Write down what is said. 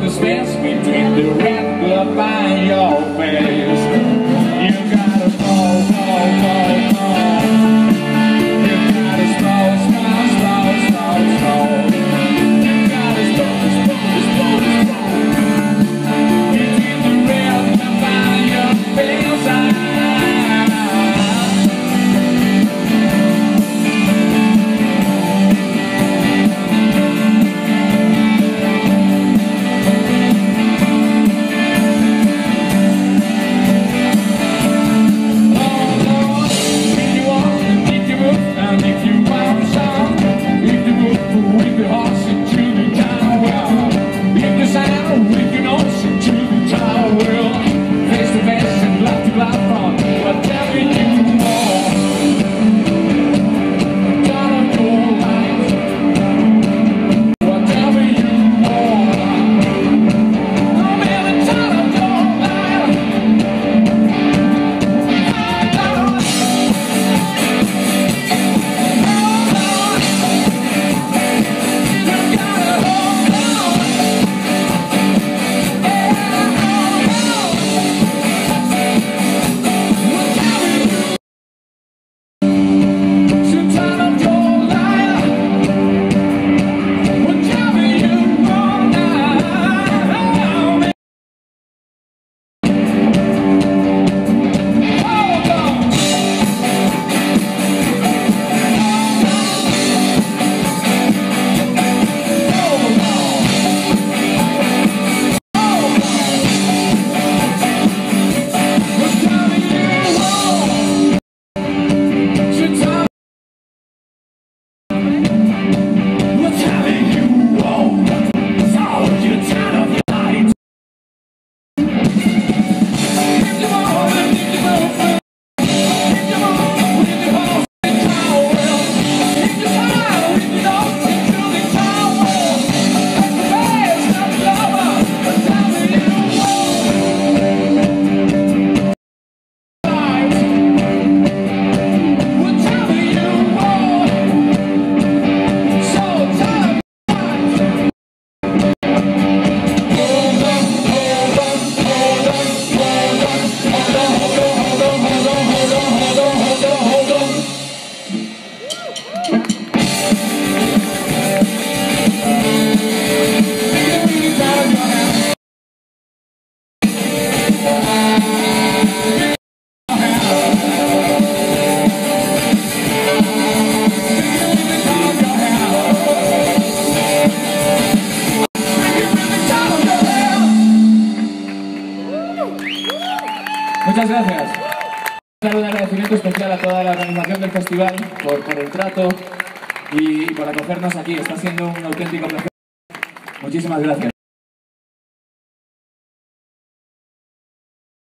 the space between the red glove and your face. You gotta fall. You gotta slow. You gotta slow. Between the red glove and your face. Muchas gracias. Un agradecimiento especial a toda la organización del festival por el trato y por acogernos aquí. Está siendo un auténtico placer. Muchísimas gracias.